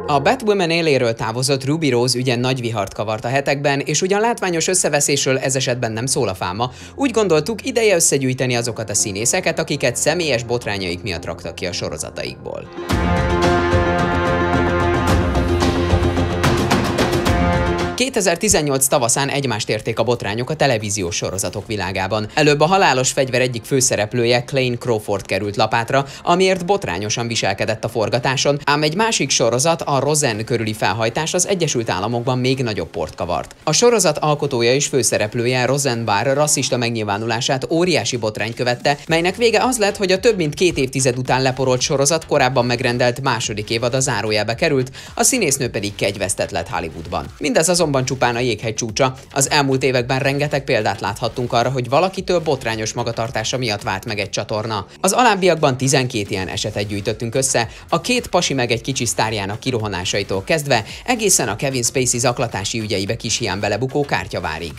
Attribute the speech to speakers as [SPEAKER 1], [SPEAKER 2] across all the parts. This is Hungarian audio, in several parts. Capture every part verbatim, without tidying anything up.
[SPEAKER 1] A Batwoman éléről távozott Ruby Rose ügyen nagy vihart kavart a hetekben, és ugyan látványos összeveszésről ez esetben nem szól a fáma, úgy gondoltuk, ideje összegyűjteni azokat a színészeket, akiket személyes botrányaik miatt raktak ki a sorozataikból. kétezer-tizennyolc tavaszán egymást érték a botrányok a televíziós sorozatok világában. Előbb a Halálos fegyver egyik főszereplője, Clayne Crawford került lapátra, amiért botrányosan viselkedett a forgatáson, ám egy másik sorozat, a Roseanne körüli felhajtás az Egyesült Államokban még nagyobb port kavart. A sorozat alkotója és főszereplője, Roseanne Barr rasszista megnyilvánulását óriási botrány követte, melynek vége az lett, hogy a több mint két évtized után leporolt sorozat korábban megrendelt második évad a zárójelbe került, a színésznő pedig kegyvesztett lett Hollywoodban. Mindez azonban csupán a jéghegy csúcsa. Az elmúlt években rengeteg példát láthattunk arra, hogy valakitől botrányos magatartása miatt vált meg egy csatorna. Az alábbiakban tizenkét ilyen esetet gyűjtöttünk össze, a két pasi meg egy kicsi sztárjának kirohanásaitól kezdve egészen a Kevin Spacey zaklatási ügyeibe kis hián belebukó kártyavárig.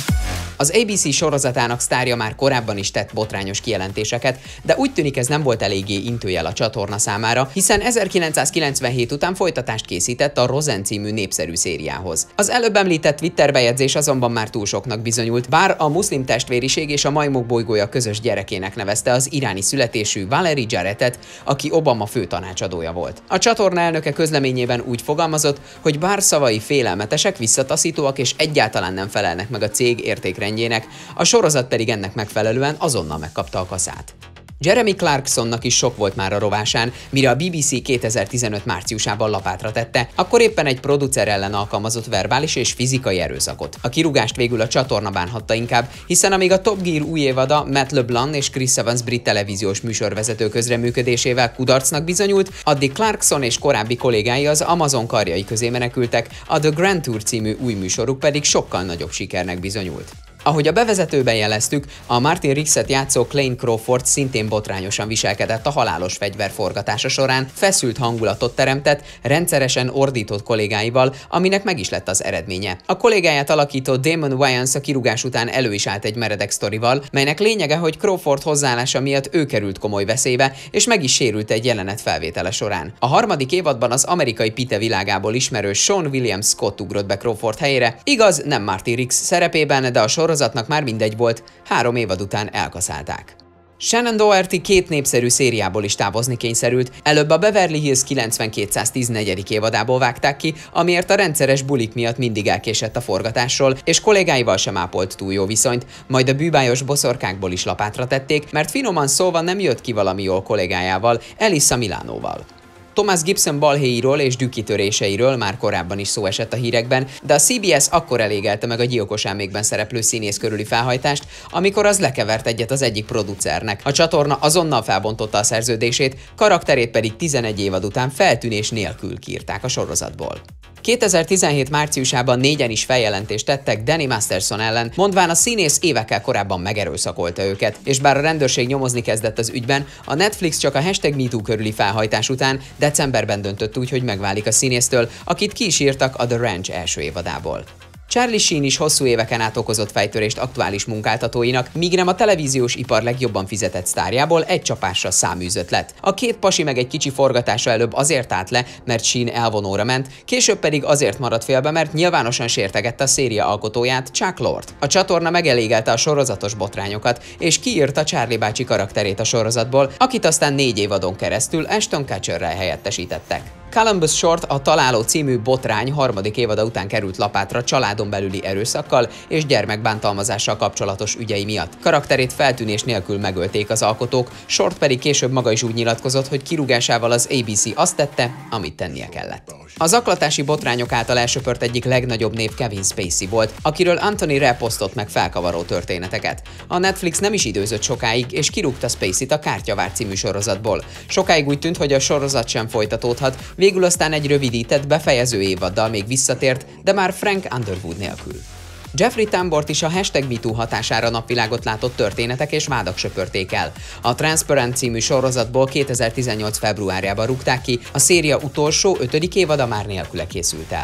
[SPEAKER 1] Az á bé cé sorozatának sztárja már korábban is tett botrányos kijelentéseket, de úgy tűnik ez nem volt eléggé intőjel a csatorna számára, hiszen ezerkilencszázkilencvenhét után folytatást készített a Roseanne című népszerű szériához. Az előbb említett Twitter bejegyzés azonban már túl soknak bizonyult, bár a muszlim testvériség és a majmok bolygója közös gyerekének nevezte az iráni születésű Valerie Jarrettet, aki Obama főtanácsadója volt. A csatorna elnöke közleményében úgy fogalmazott, hogy bár szavai félelmetesek, visszataszítóak és egyáltalán nem felelnek meg a cég értékrendjének, a sorozat pedig ennek megfelelően azonnal megkapta a kaszát. Jeremy Clarksonnak is sok volt már a rovásán, mire a bé bé cé kétezer-tizenöt márciusában lapátra tette, akkor éppen egy producer ellen alkalmazott verbális és fizikai erőszakot. A kirúgást végül a csatorna bánhatta inkább, hiszen amíg a Top Gear új évada Matt LeBlanc és Chris Evans brit televíziós műsorvezető közreműködésével kudarcnak bizonyult, addig Clarkson és korábbi kollégái az Amazon karjai közé menekültek, a The Grand Tour című új műsoruk pedig sokkal nagyobb sikernek bizonyult. Ahogy a bevezetőben jeleztük, a Martin Riggs-et játszó Clayne Crawford szintén botrányosan viselkedett a Halálos fegyver forgatása során, feszült hangulatot teremtett, rendszeresen ordított kollégáival, aminek meg is lett az eredménye. A kollégáját alakító Damon Wayans a kirúgás után elő is állt egy meredek sztorival, melynek lényege, hogy Crawford hozzáállása miatt ő került komoly veszélybe, és meg is sérült egy jelenet felvétele során. A harmadik évadban az amerikai pite világából ismerő Sean William Scott ugrott be Crawford helyére, igaz, nem Martin Riggs szerepében, de a sorozatnak már mindegy volt, három évad után elkaszálták. Shannon Doherty két népszerű szériából is távozni kényszerült, előbb a Beverly Hills kilencvenkétszáztizennégy. évadából vágták ki, amiért a rendszeres bulik miatt mindig elkésett a forgatásról, és kollégáival sem ápolt túl jó viszonyt, majd a bűbájos boszorkákból is lapátra tették, mert finoman szólva nem jött ki valami jól kollégájával, Alyssa Milanoval. Thomas Gibson balhéiról és dükkitöréseiről már korábban is szó esett a hírekben, de a cé bé es akkor elégelte meg a Gyilkos elmékben szereplő színész körüli felhajtást, amikor az lekevert egyet az egyik producernek. A csatorna azonnal felbontotta a szerződését, karakterét pedig tizenegy évad után feltűnés nélkül kiírták a sorozatból. kétezer-tizenhét márciusában négyen is feljelentést tettek Danny Masterson ellen, mondván a színész évekkel korábban megerőszakolta őket, és bár a rendőrség nyomozni kezdett az ügyben, a Netflix csak a hashtag MeToo körüli felhajtás után decemberben döntött úgy, hogy megválik a színésztől, akit ki is írtak a The Ranch első évadából. Charlie Sheen is hosszú éveken át okozott fejtörést aktuális munkáltatóinak, míg nem a televíziós ipar legjobban fizetett sztárjából egy csapásra száműzött lett. A két pasi meg egy kicsi forgatása előbb azért állt le, mert Sheen elvonóra ment, később pedig azért maradt félbe, mert nyilvánosan sértegette a széria alkotóját, Chuck Lorre. A csatorna megelégelte a sorozatos botrányokat, és kiírta Charlie bácsi karakterét a sorozatból, akit aztán négy évadon keresztül Ashton Kutcherrel helyettesítettek. Columbus Short, a Találó című botrány harmadik évada után került lapátra családon belüli erőszakkal és gyermekbántalmazással kapcsolatos ügyei miatt. Karakterét feltűnés nélkül megölték az alkotók, Short pedig később maga is úgy nyilatkozott, hogy kirúgásával az á bé cé azt tette, amit tennie kellett. A zaklatási botrányok által elsöpört egyik legnagyobb név Kevin Spacey volt, akiről Anthony Rapp osztott meg felkavaró történeteket. A Netflix nem is időzött sokáig, és kirúgta Spaceyt a Kártyavár című sorozatból. Sokáig úgy tűnt, hogy a sorozat sem folytatódhat, végül aztán egy rövidített, befejező évaddal még visszatért, de már Frank Underwood nélkül. Jeffrey Tambort is a hashtag MeToo hatására napvilágot látott történetek és vádak söpörték el. A Transparent című sorozatból kétezer-tizennyolc februárjában rúgták ki, a széria utolsó, ötödik évada már nélküle készült el.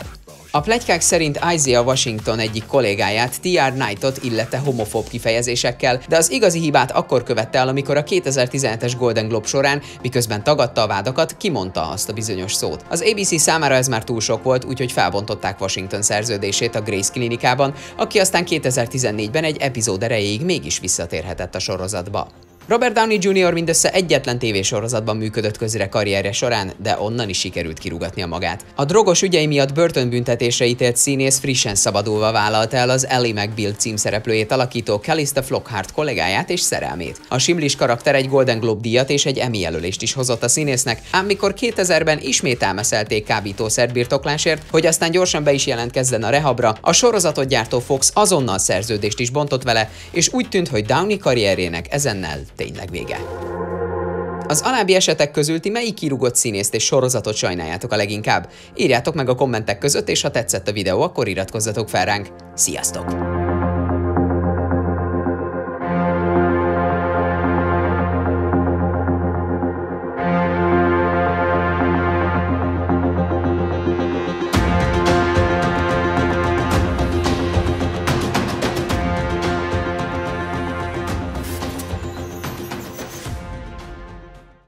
[SPEAKER 1] A pletykák szerint Isaiah Washington egyik kollégáját, té er Knightot illette homofób kifejezésekkel, de az igazi hibát akkor követte el, amikor a kétezer-tizenhetes Golden Globe során, miközben tagadta a vádakat, kimondta azt a bizonyos szót. Az á bé cé számára ez már túl sok volt, úgyhogy felbontották Washington szerződését a Grace klinikában, aki aztán kétezer-tizennégyben egy epizód erejéig mégis visszatérhetett a sorozatba. Robert Downey junior mindössze egyetlen tévésorozatban működött közre karrierje során, de onnan is sikerült kirúgatnia magát. A drogos ügyei miatt börtönbüntetésre ítélt színész frissen szabadulva vállalta el az Ally McBeal címszereplőjét alakító Calista Flockhart kollégáját és szerelmét. A simlis karakter egy Golden Globe díjat és egy Emmy jelölést is hozott a színésznek, ám mikor kétezerben ismét elmeszelték kábítószer birtoklásért, hogy aztán gyorsan be is jelentkezzen a rehabra, a sorozatot gyártó Fox azonnal szerződést is bontott vele, és úgy tűnt, hogy Downey karrierjének ezennel tényleg vége. Az alábbi esetek közül ti melyik kirúgott színészt és sorozatot sajnáljátok a leginkább? Írjátok meg a kommentek között, és ha tetszett a videó, akkor iratkozzatok fel ránk. Sziasztok!